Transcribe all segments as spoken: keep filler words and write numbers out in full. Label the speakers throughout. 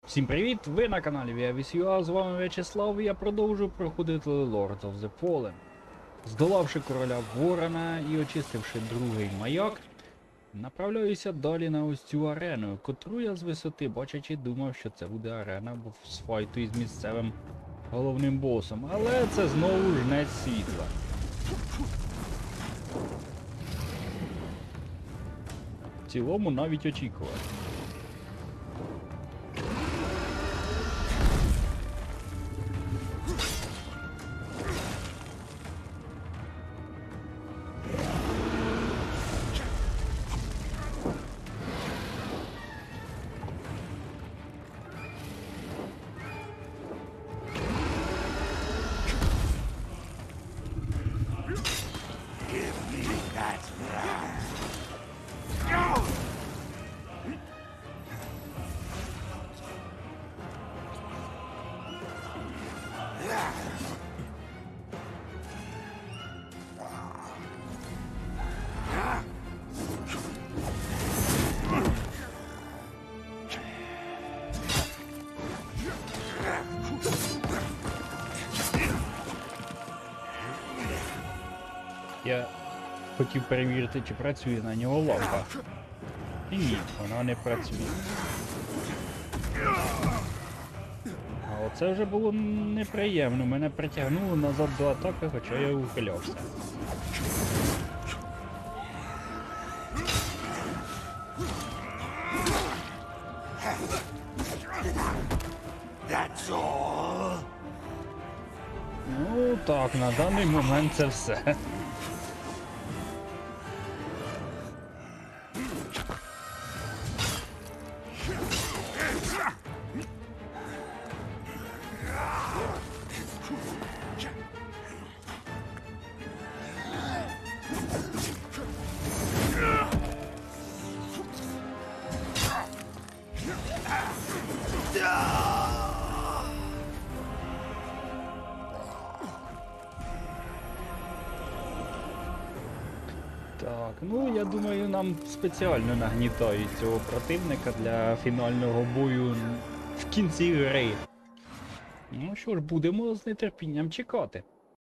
Speaker 1: Всім привіт! Ви на каналі Viavis.ua, з вами В'ячеслав, і я продовжую проходити Lords of the Fallen. Здолавши короля Ворона і очистивши другий маяк, направляюся далі на ось цю арену, котру я з висоти бачачи думав, що це буде арена з файту із місцевим головним босом, але це знову жнець світла. В цілому навіть очікувати. Я хотів перевірити, чи працює на нього лампа. І ні, вона не працює. А оце вже було неприємно. Мене притягнуло назад до атаки, хоча я ухилявся. Ну так, на даний момент це все. Так, ну я думаю, нам спеціально нагнітають цього противника для фінального бою в кінці гри. Ну що ж, будемо з нетерпінням чекати.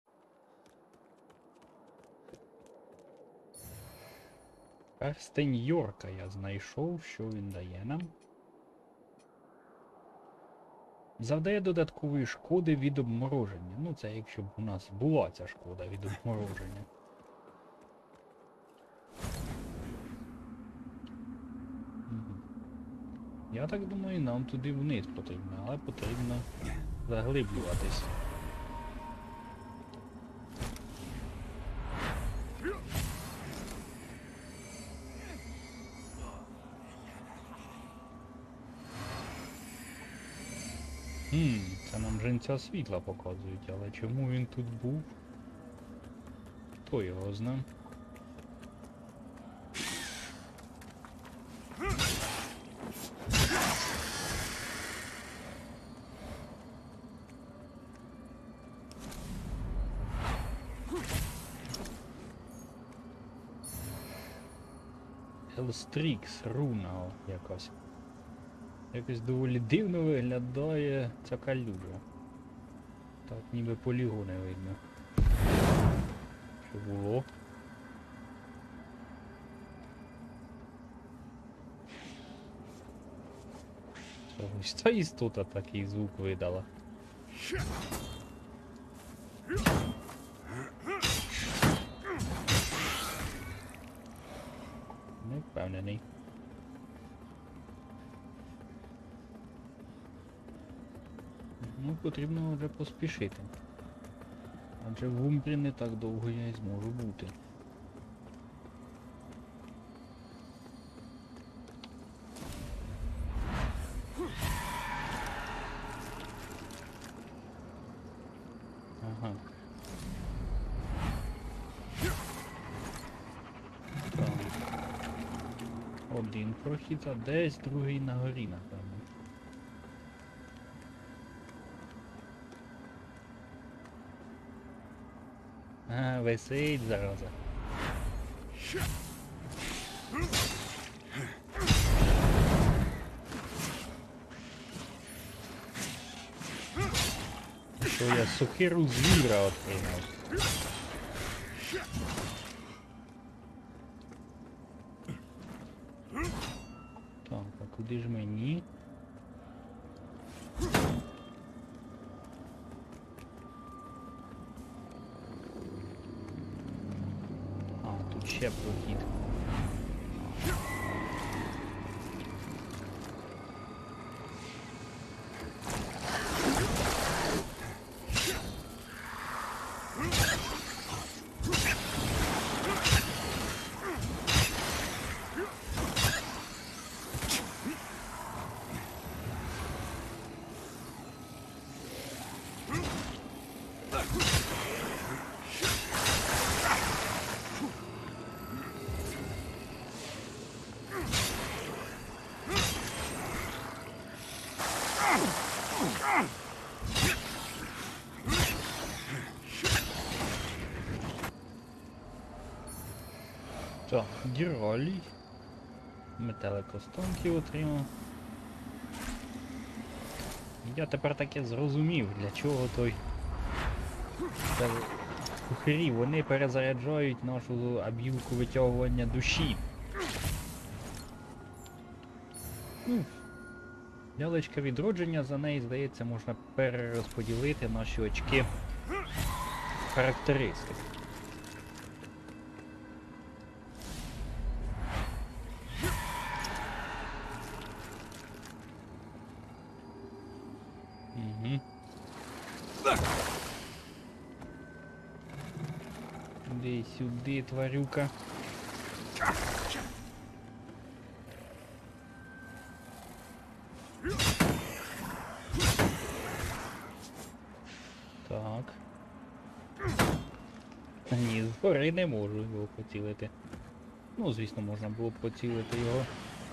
Speaker 1: Перстень Йорка я знайшов, що він дає нам. Завдає додаткової шкоди від обмороження. Ну це якщо б у нас була ця шкода від обмороження. Я так думаю, нам туди вниз потрібно, але потрібно заглиблюватись. Хм, це нам жінця світла показують, але чому він тут був? Хто його знає? Елстрікс, руна якась. Якось доволі дивно виглядає ця калюжа. Так, ніби полігони видно. Що було? Це ось та істота такий звук видала. Не впевнений. Ну, потрібно вже поспішити. Адже в Умбрі не так довго я і зможу бути. Ага. Так. Один прохід, а десь другий на горі, напевно. А, висить, зараза. То я сокиру звіра отримав. Так, а куди ж мені? А, тут ще прохід. Так, діролій. Метелик останки отримав. Я тепер таке зрозумів, для чого той Та кухарі, вони перезаряджають нашу абілку витягування душі. Ну, лялечка відродження, за неї, здається, можна перерозподілити наші очки характеристик. Угу. Іди сюди, тварюка. Так. Ні, згори не можу його поцілити. Ну, звісно, можна було б поцілити його.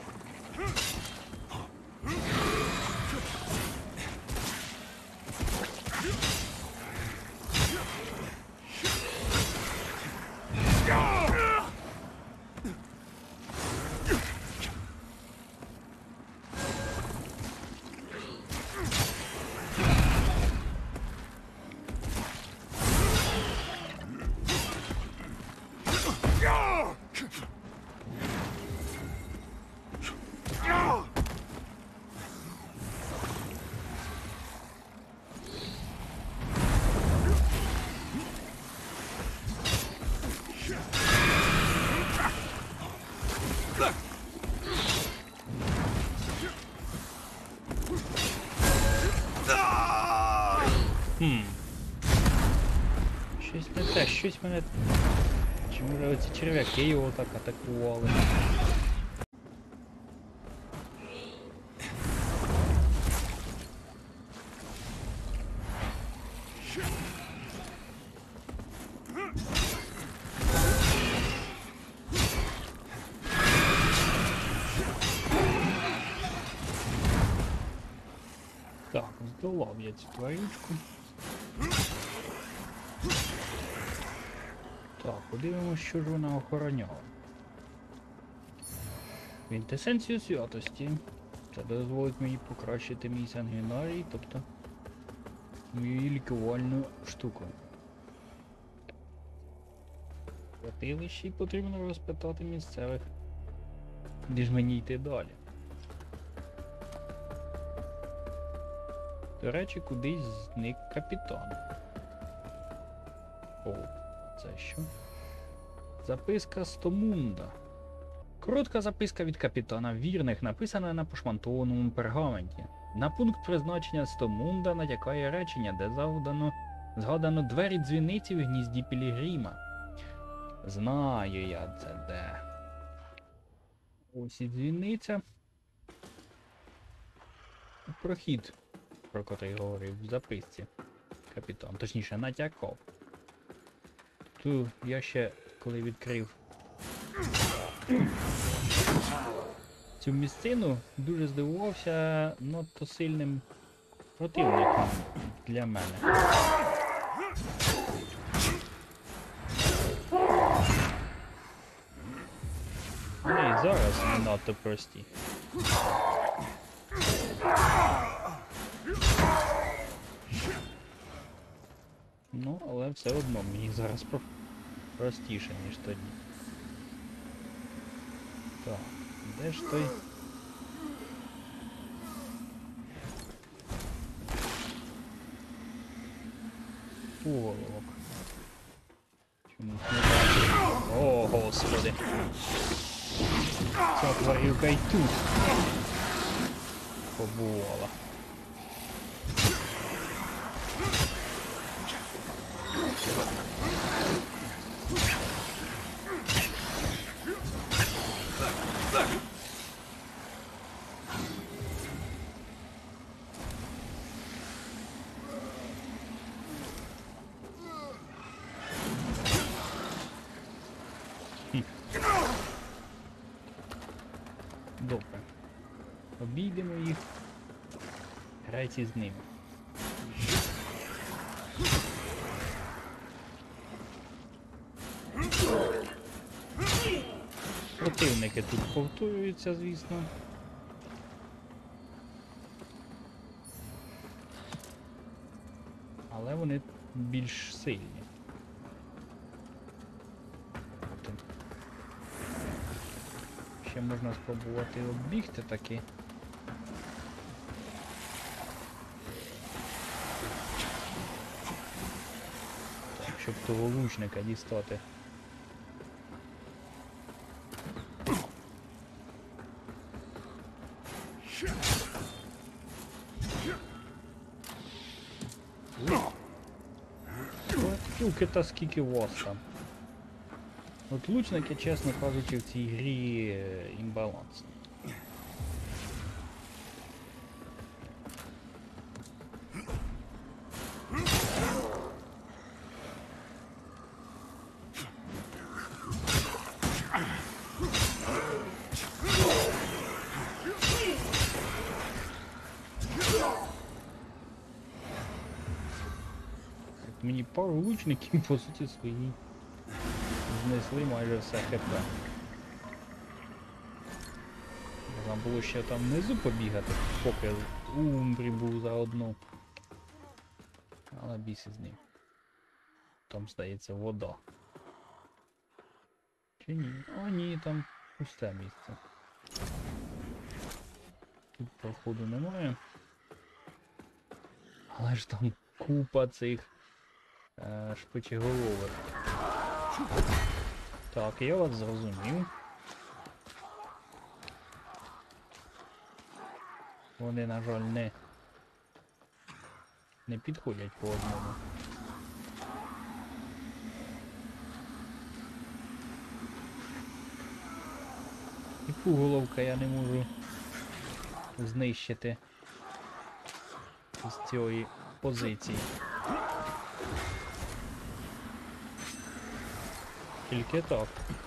Speaker 1: Хм. Щось не те, щось мене... Чи може оці черв'яки його так атакували? Так, здолав я цю тварючку. Так, подивимось, що ж вона охороняла. Квінтесенцію святості. Це дозволить мені покращити мій сангвінарій, тобто мою лікувальну штуку. Святилище, і потрібно розпитати місцевих. Де ж мені йти далі? До речі, кудись зник капітан. О, це що? Записка Стомунда. Коротка записка від капітана вірних, написана на пошматованому пергаменті. На пункт призначення Стомунда натякає речення, де завдано, згадано двері дзвіниці в гнізді Пілігрима. Знаю я це де. Ось і дзвіниця. Прохід, про котрий говорив в записці капітан, точніше натякав. Ту я ще, коли відкрив цю місцину, дуже здивувався надто сильним противником для мене. Вони і зараз не надто прості. Ну, але все одно мені зараз про... простіше, ніж тоді. Так, де ж той? Полок. Чомусь не бачу. О, господи. Ця тварюка й тут побувала. Добре. Обійдемо їх. Грайте з ними. Противники тут повторюються, звісно. Але вони більш сильні. Ще можна спробувати оббігти таки. Так, щоб того лучника дістати. Тюки та скільки вас там. От лучники, чесно кажучи, в цій грі е, імбалансні. Мені пару лучників, по суті, свої знесли майже все хп. Можна було ще там внизу побігати, поки Умбрі був заодно. Але біс із ним. Там, здається, вода. Чи ні? О, ні, там пусте місце. Тут проходу немає. Але ж там купа цих е, шпичеголових. Так, я вас зрозумів. Вони, на жаль, не, не підходять по одному. І пуголовка я не можу знищити з цієї позиції. Тільки так.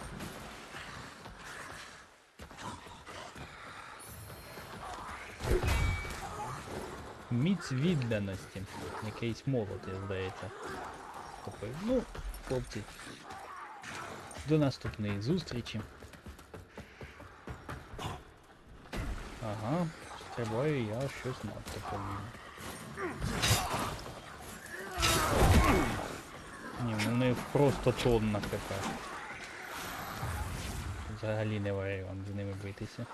Speaker 1: Міць відданості. Якийсь молот, я здається. Такий. Ну, хлопці. До наступної зустрічі. Ага, стрибаю я щось надто повільно. Ні, ну не просто тонна така. Взагалі не варіант з ними битися.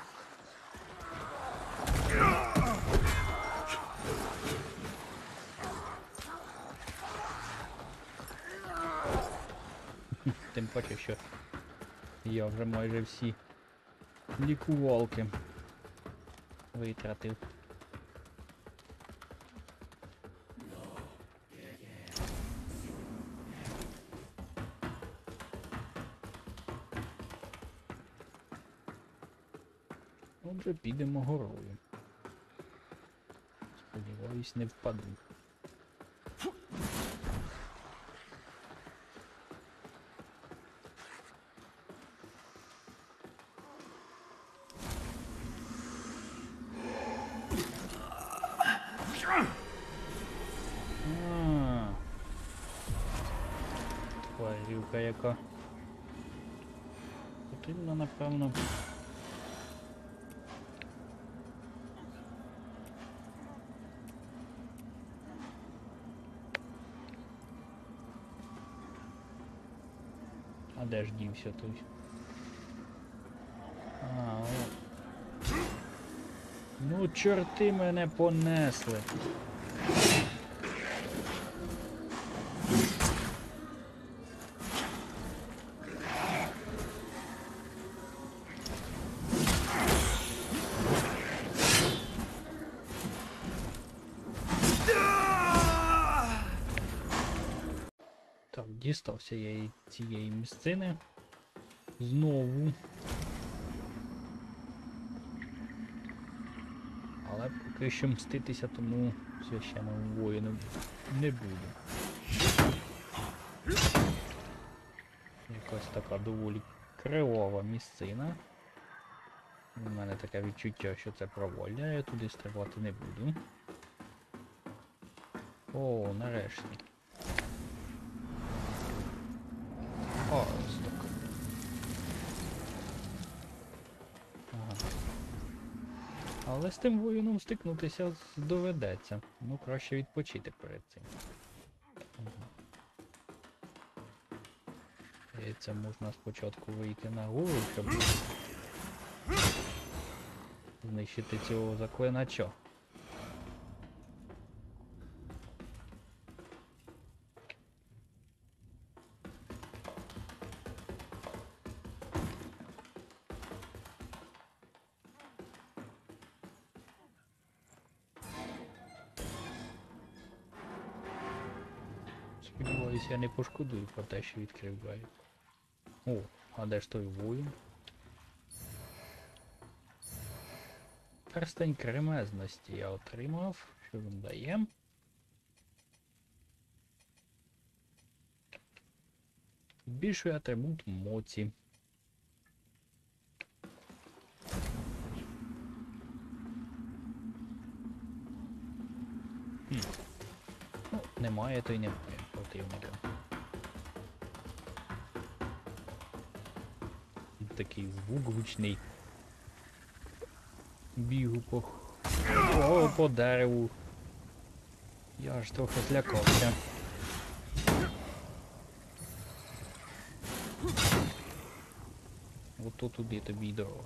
Speaker 1: Тим паче, що я вже майже всі лікувалки витратив. Отже, підемо горою. Сподіваюсь, не впаду. А, тварюка яка. Потрібно, напевно, де ж дівся той? А, о. Ну, чорти мене понесли. Так, дістався я і цієї місцини. Знову. Але поки що мститися тому священному воїну не буду. Якась така доволі кривава місцина. У мене таке відчуття, що це провалля, я туди стрибати не буду. О, нарешті. Паросток. Ага. Але з тим воїном стикнутися доведеться. Ну, краще відпочити перед цим. Ага. І це можна спочатку вийти на гору, щоб знищити цього заклинача. Сподіваюся, я не пошкодую про те, що відкрив двері. О, а де ж той воїн? Перстень кремезності я отримав. Що він дає? Збільшує атрибут моці. Хм. Ну, немає, то й немає противника. Такий звук гучний. Бігу по... О, по дереву. Я ж трохи злякався. Ото туди тобі й дорога.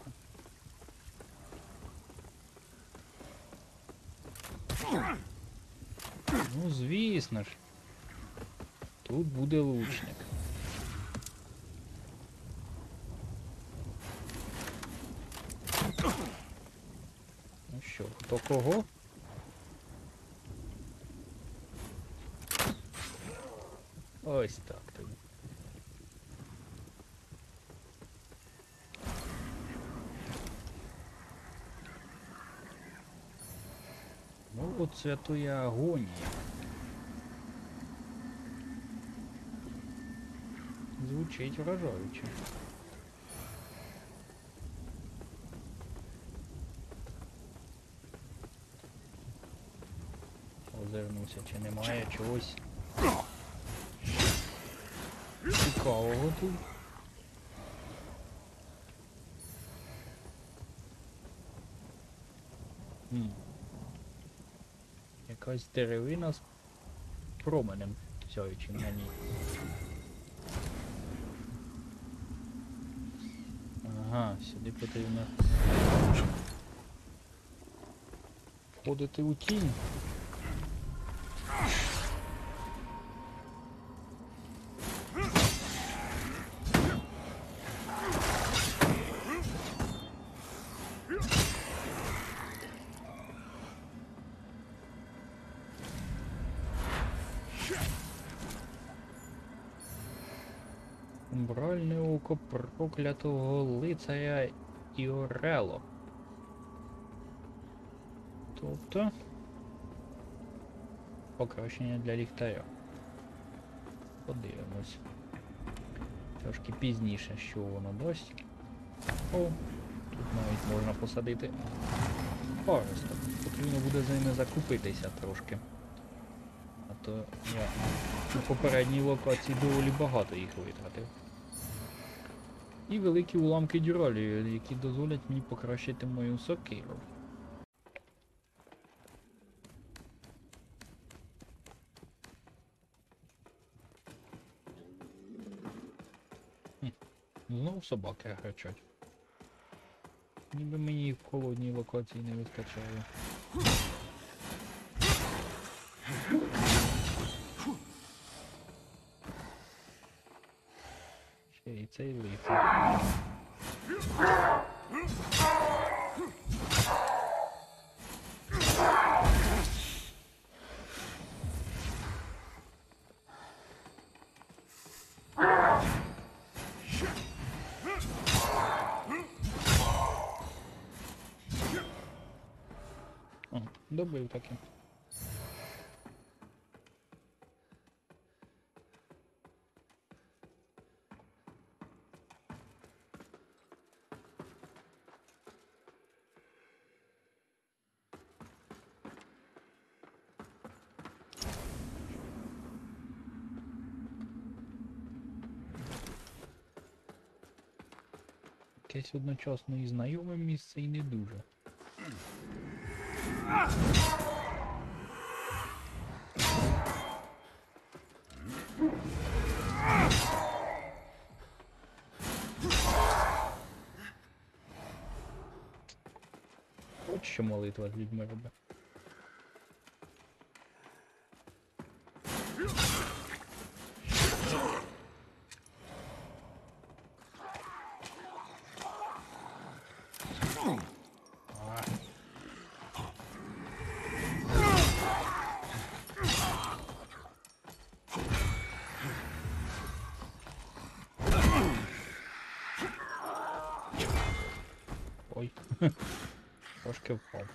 Speaker 1: Ну, звісно ж. Тут буде лучник. Ну що, хто кого? Ось так тобі. Ну, от святої агонії. Звучить вражаюче. Озирнуся, чи немає чогось цікавого тут. Хм. Якась деревина з променем сяючим на ній. Ага, сюди потрібно входити у тінь. Умбральне око проклятого лицаря Іорело. Тобто покращення для ліхтаря. Подивимось. Трошки пізніше, що воно дасть. О, тут навіть можна посадити паросток. Потрібно буде за ними закупитися трошки. А то я на попередній локації доволі багато їх витратив. І великі уламки дюралію, які дозволять мені покращити мою сокиру. Хм. Знов собаки грачать. Ніби мені в холодній локації не вистачає. Ще і цей лицар. О, добив таки. Якесь одночасно і знайоме місце, і не дуже. От що молитва з людьми робить. Ой, трошки впав.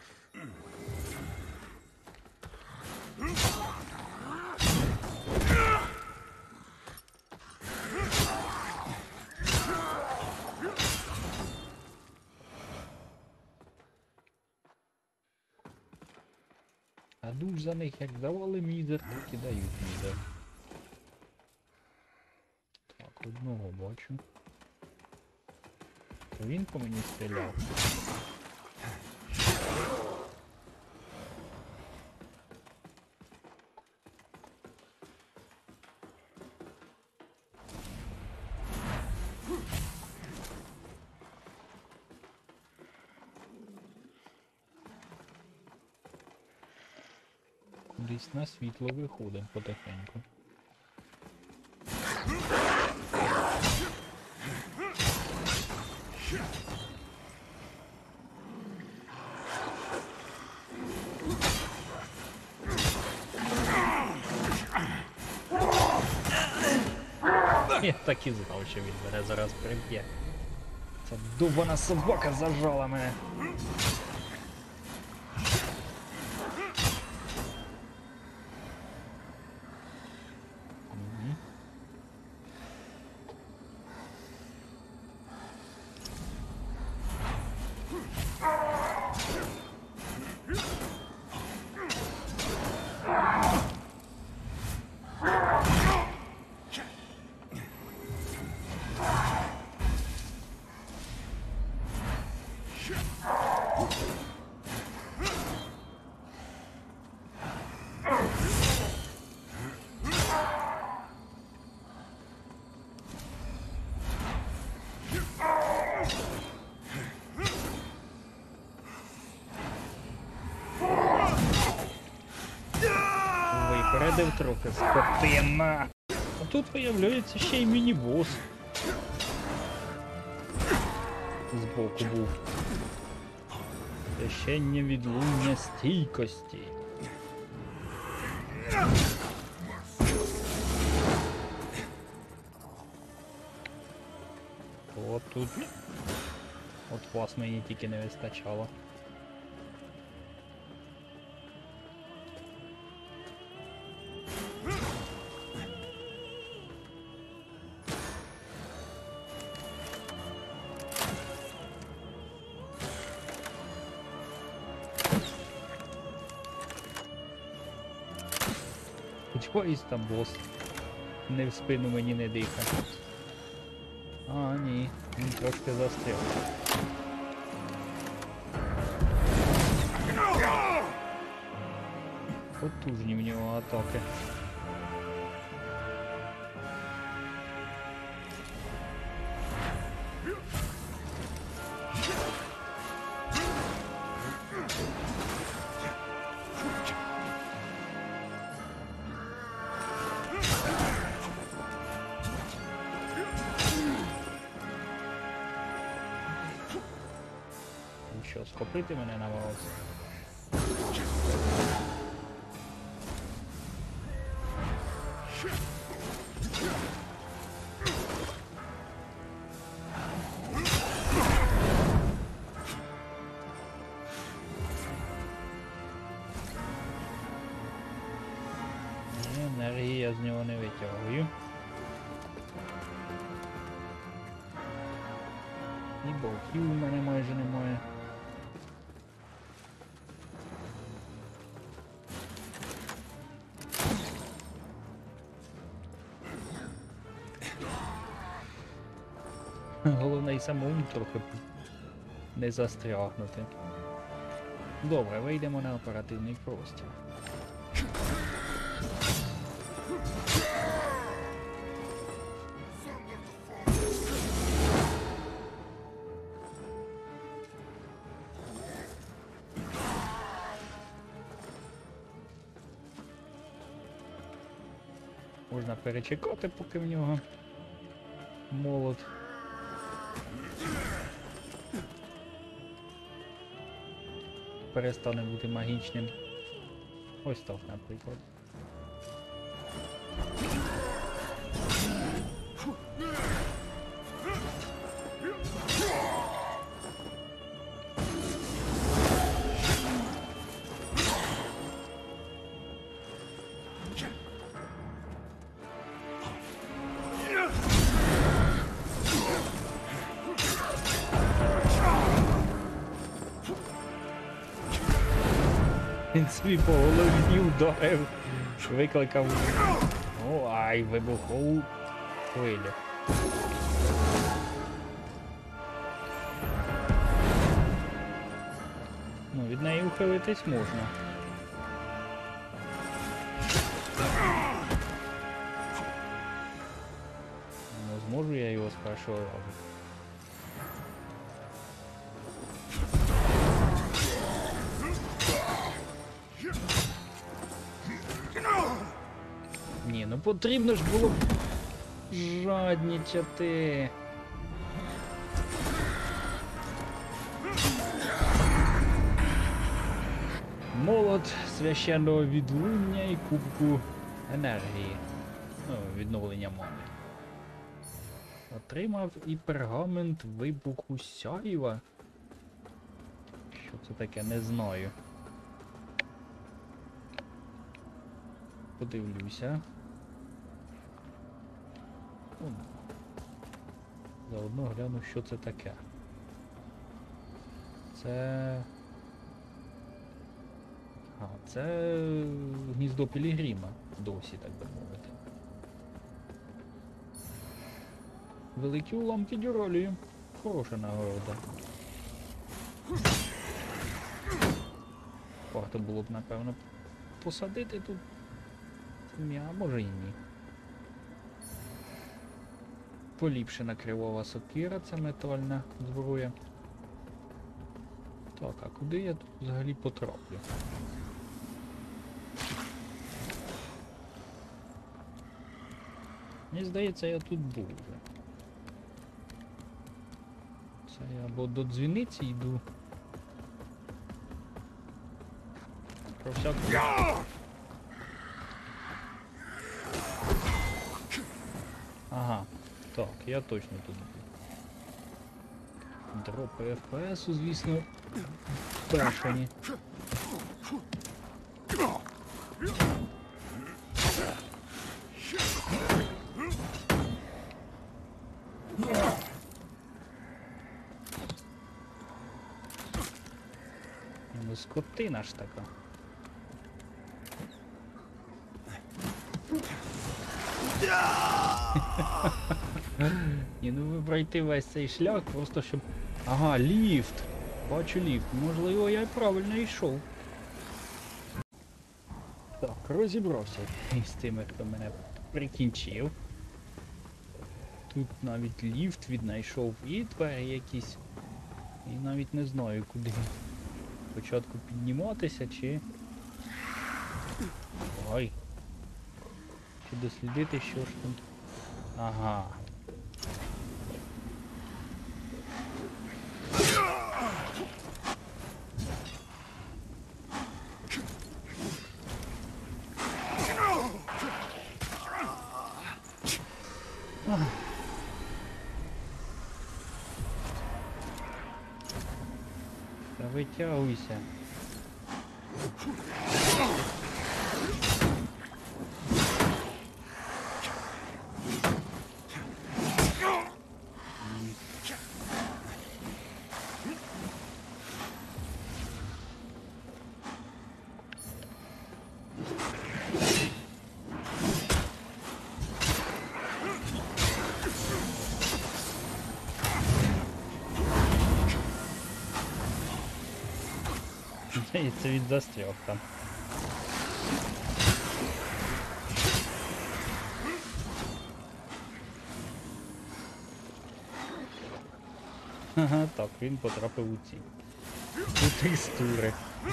Speaker 1: А душ за них як давали мізер, так і дають мізер. Так, одного бачу. То він по мені стріляв. Десь на світло виходимо потихеньку. Я так і знав, що він мене зараз приб'є. Ця довбана собака зажала мене. Випередив трохи скотина. А тут виявляється ще й міні-бос. Збоку був. Священня відлуння стійкості. От тут. От вас мені тільки не вистачало. Чогось там бос. Не в спину мені не дихає. А, ні, він трошки застряв. Потужні в нього атаки. Що, схопити мене намагався? Енергії я з нього не витягую. І болтів у мене майже немає. Головне і самому трохи не застрягнути. Добре, вийдемо на оперативний простір. Можна перечекати, поки в нього молот перестане бути магічним. Ось так, наприклад. Він собі по голові ударив, викликав, о, ай, вибухову хвилю. Ну, від неї ухилитись можна. Ну, зможу я його з першого разу. Ні, ну потрібно ж було жаднічати. Молот священного відлуння і кубку енергії. Ну, відновлення мани. Отримав і пергамент вибуху сяйва. Що це таке, не знаю. Подивлюся. О, заодно гляну, що це таке. Це... А, це гніздо Пілігрима досі, так би мовити. Великі уламки дюралію. Хороша нагорода. Варто було б, напевно, посадити тут. А може і ні. Поліпшена кривова сокира, це метальна зброя. Так, а куди я тут взагалі потраплю? Мені здається, я тут був вже. Це я або до дзвіниці йду. Про всяку... Ага, так, я точно тут був. Дропи еф пі есу, звісно, бешені. Ну, скотина ж така. Ні, ну ви пройти весь цей шлях, просто щоб... Ага, ліфт! Бачу ліфт. Можливо, я й правильно йшов. Так, розібрався з тими, хто мене прикінчив. Тут навіть ліфт віднайшов і двері якісь. І навіть не знаю, куди спочатку підніматися, чи... Ой. Чи дослідити, що ж там... Ага. витягуйся. Це від застряг там. Ага, так, він потрапив у ці. У текстури.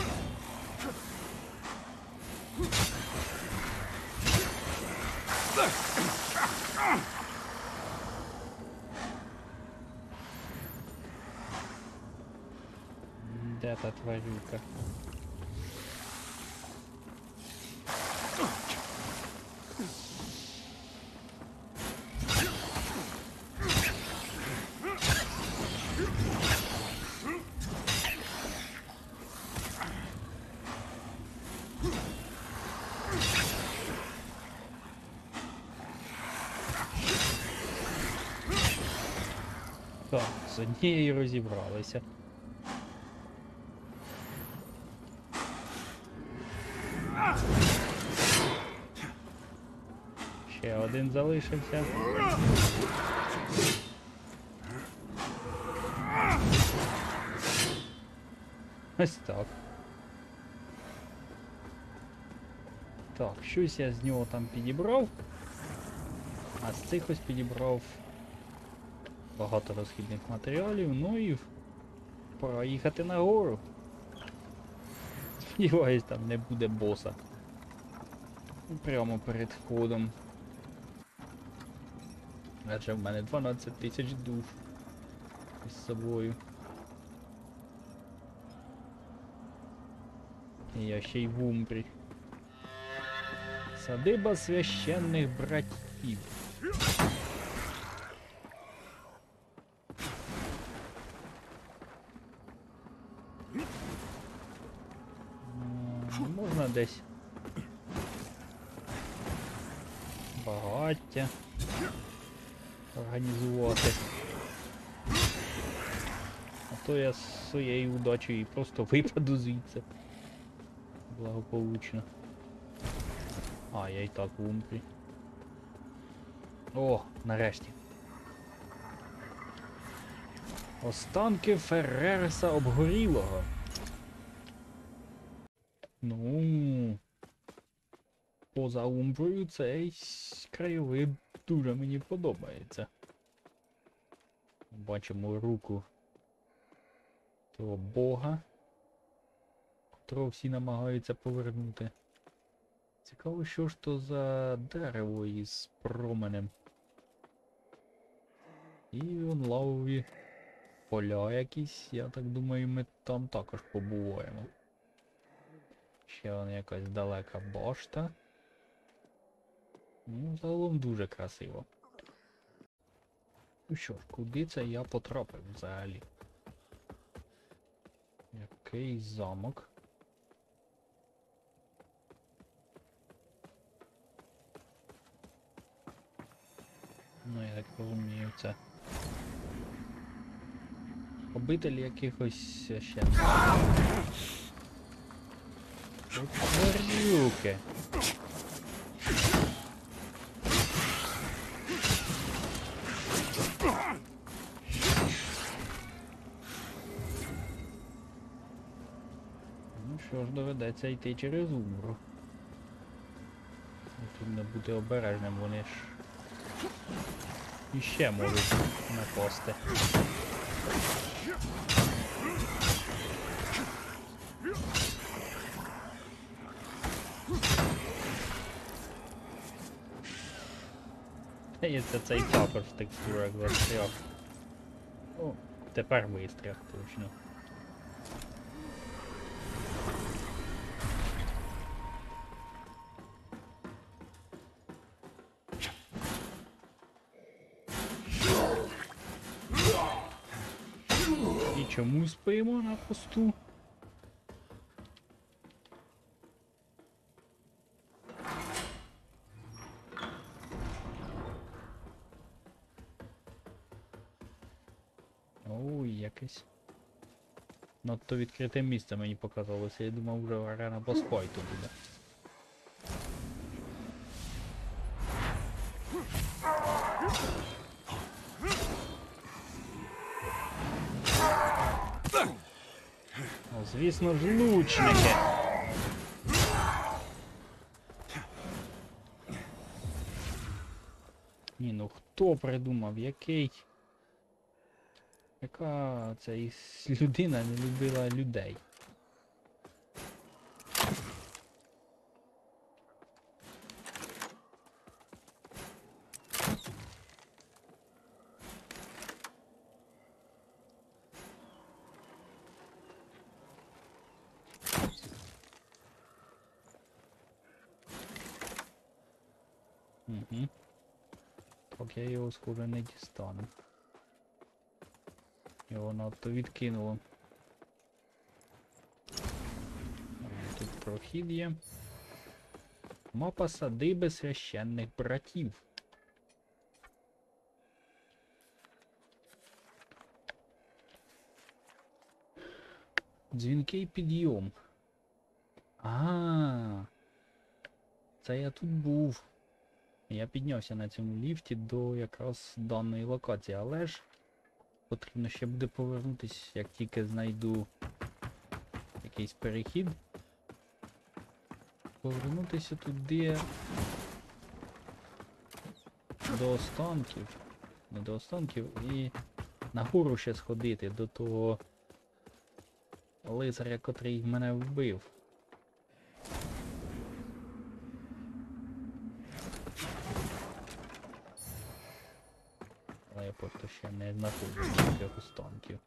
Speaker 1: Де та тварюка? Так, з однією розібралися. Ще один залишився. Ось так. Так, щось я з нього там підібрав. А з цих ось підібрав багато розхідних матеріалів, ну і пора їхати нагору. Сподіваюсь, там не буде боса. Прямо перед входом. Адже в мене дванадцять тисяч душ із собою. І я ще й в Умбрі. Садиба священних братів. М, Можна десь багаття організувати. А то я з своєю удачею просто випаду звідси. Благополучно. А, я і так в Умбрі. О, нарешті. Останки Ферререса обгорілого. Ну, поза Умброю цей краєвид дуже мені подобається. Бачимо руку того бога, котрого всі намагаються повернути. Цікаво, що ж то за дерево із променем. І вон лавові поля якісь, я так думаю, ми там також побуваємо. Ще вон якась далека башта. Ну, загалом дуже красиво. Ну що ж, куди це я потрапив взагалі? Який замок? Ну, я так розумію, це обитель якихось священників. Тварюки! Ну що ж, доведеться йти через Умбру. Потрібно бути обережним, вони ж іще можуть напасти. Здається, цей також в текстурах застряг. О, тепер вистряг точно. І чому спимо на посту? якесь. Надто відкрите місце мені показалося, я думав, вже арена босфайту буде. О, звісно ж, лучники! Ні, ну хто придумав, який... Яка ця із- людина не любила людей? Угу. Так, я його схоже не дістану. Його надто відкинуло. Тут прохід є. Мапа садиби священних братів. Дзвінкий підйом. А, це я тут був. Я піднявся на цьому ліфті до якраз даної локації, але ж потрібно ще буде повернутися, як тільки знайду якийсь перехід. Повернутися туди до останків. Не до останків і нагору ще сходити до того лицаря, котрий мене вбив. Але я просто ще не знаходжу цих останків.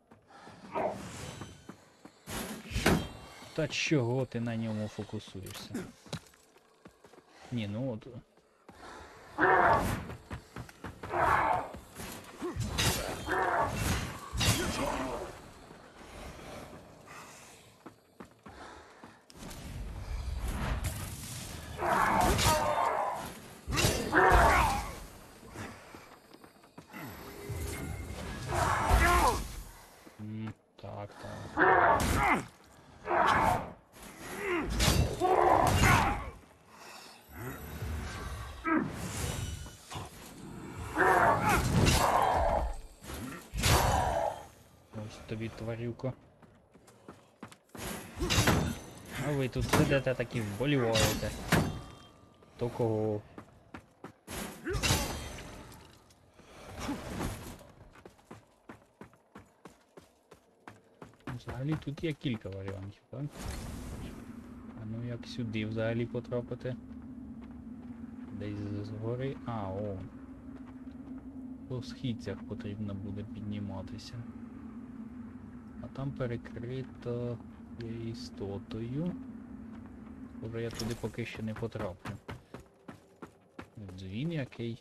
Speaker 1: Та чого ти на ньому фокусуєшся? Ні, ну от... М, так, так. Ось тобі, тварюко. А ви тут сидите такі вболіваєте. То кого? Взагалі тут є кілька варіантів, так? А ну як сюди взагалі потрапити? Десь згори... А, о. По східцях потрібно буде підніматися. А там перекрито істотою. Уже я туди поки що не потраплю. Дзвін який.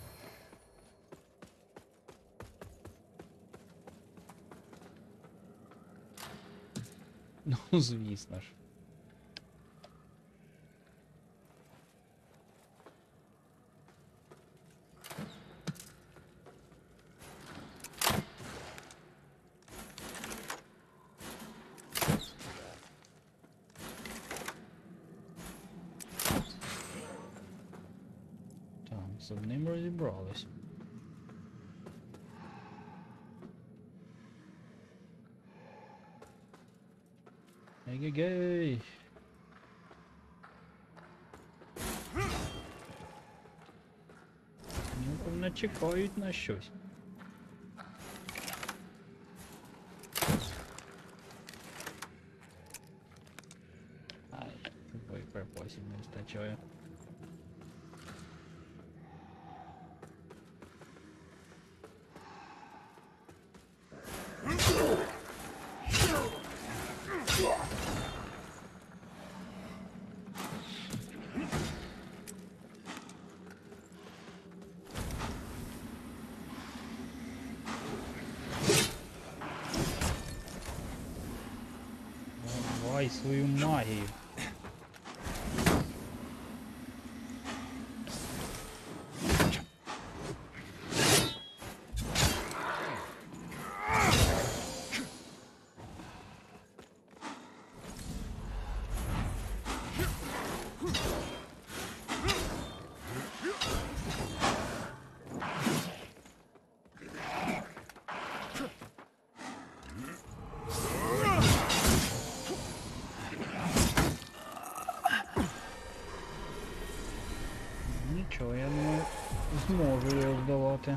Speaker 1: Ну, звісно ж. З одним розібрались. Егегей! Ну, певно, чекають на щось. Ай, боєприпасів не вистачає. Давай свою магію. нічого, я думаю, зможу його здолати.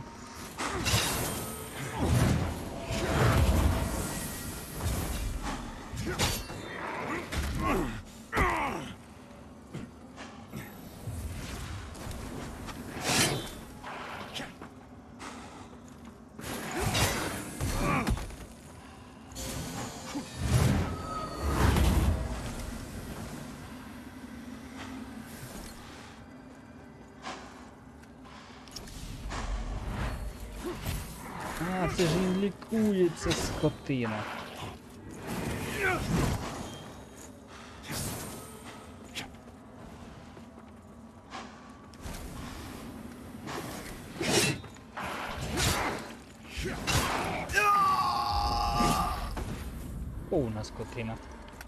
Speaker 1: А, це ж він лікується, скотина. Повна скотина.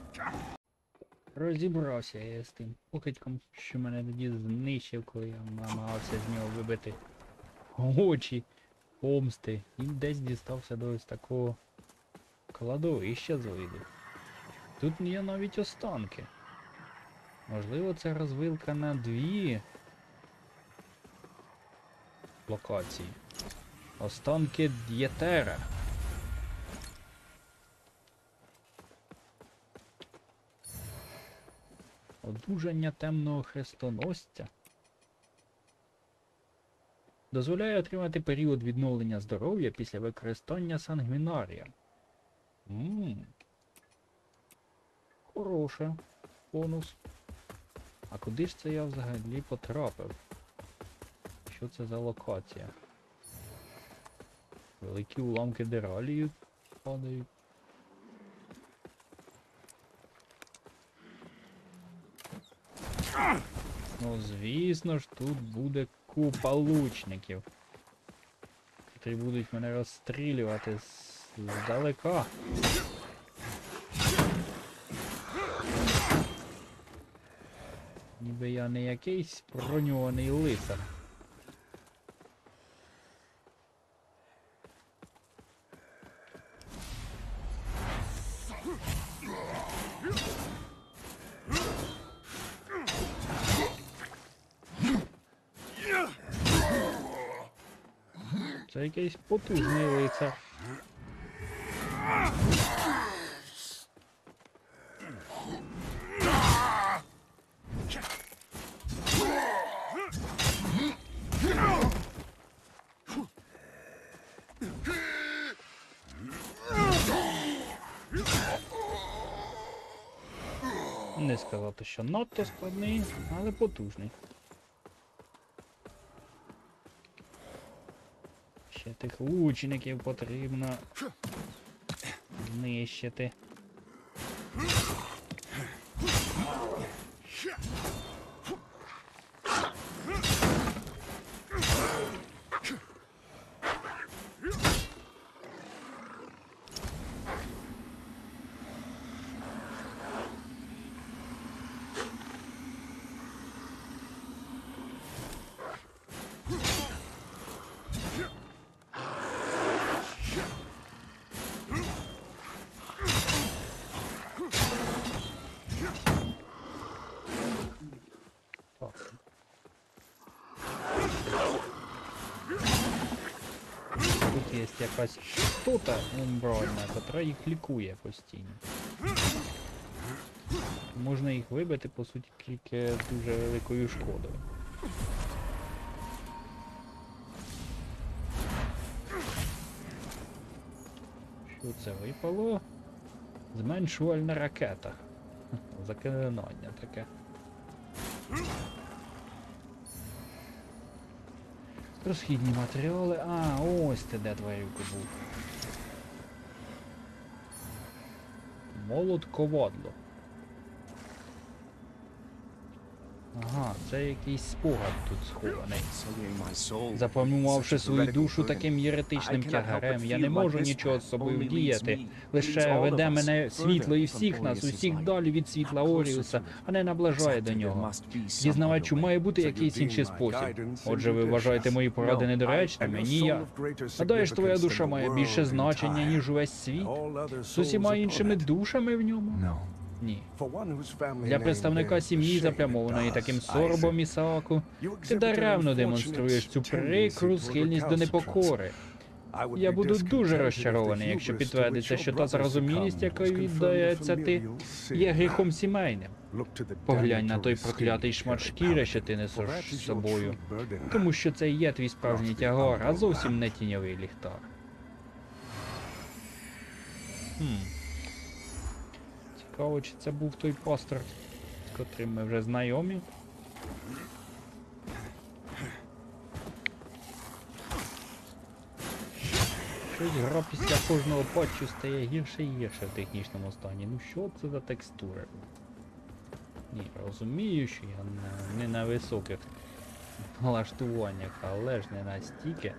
Speaker 1: Розібрався я з тим покидьком, що мене тоді знищив, коли я намагався з нього вибити очі. Помсти. Він десь дістався до ось такого кладовища з виду. Тут є навіть останки. Можливо, це розвилка на дві локації. Останки Д'єтера. Одужання темного хрестоносця. Дозволяє отримати період відновлення здоров'я після використання сангвінарія. Ммм. Хороше. Бонус. А куди ж це я взагалі потрапив? Що це за локація? Великі уламки дералії падають. Ну, звісно ж, тут буде купа лучників, які будуть мене розстрілювати здалека. Ніби я не якийсь броньований лицар. Це якийсь потужний лицар. Не сказати, що надто складний, але потужний. Ще тих лучників потрібно знищити. Тут є якась штука умброльна, яка їх лікує постійно. Можна їх вибити, по суті, тільки дуже великою шкодою. Що це випало? Зменшувальна ракета. Заклинання таке. Розхідні матеріали. А, ось ти де тварюки був. Молот ковадло. Ага, це якийсь спогад тут схований. Запланувавши свою душу таким єретичним тягарем, я не можу нічого з собою вдіяти. Лише веде мене світло і всіх нас, усіх далі від світла Оріуса, а не наближає до нього. Дізнавачу, має бути якийсь інший спосіб. Отже, ви вважаєте мої поради недоречними? Ні, я. Гадаєш, твоя душа має більше значення, ніж увесь світ? З усіма іншими душами в ньому? Ні.
Speaker 2: Для
Speaker 1: Для представника сім'ї, заплямованої таким соробом, Ісааку, ти даремно демонструєш цю прикру схильність до непокори. Я буду дуже розчарований, якщо підтвердиться, що та зарозумілість, якою віддається ти, є гріхом сімейним. Поглянь на той проклятий шмат шкіри, що ти несеш з собою, тому що це і є твій справжній тягар, а зовсім не тіньовий ліхтар. Хм. Цікаво, чи це був той пастор, з котрим ми вже знайомі. Щось гра після кожного патчу стає гірше і гірше в технічному стані. Ну що це за текстури? Ні, розумію, що я не, не на високих налаштуваннях, але ж не настільки.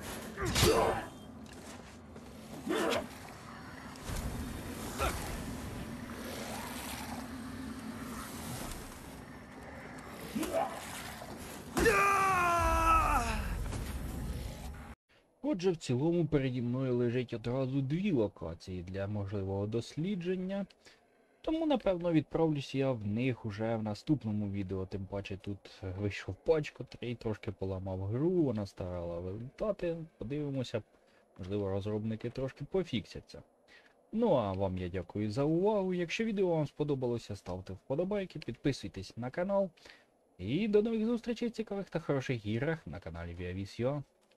Speaker 1: Отже, в цілому переді мною лежить одразу дві локації для можливого дослідження. Тому, напевно, відправлюсь я в них уже в наступному відео. Тим паче тут вийшов патч, котрий трошки поламав гру, вона старала результати. Подивимося, можливо, розробники трошки пофіксяться. Ну а вам я дякую за увагу. Якщо відео вам сподобалося, ставте вподобайки, підписуйтесь на канал. І до нових зустрічей в цікавих та хороших іграх на каналі ViaVis точка ю а.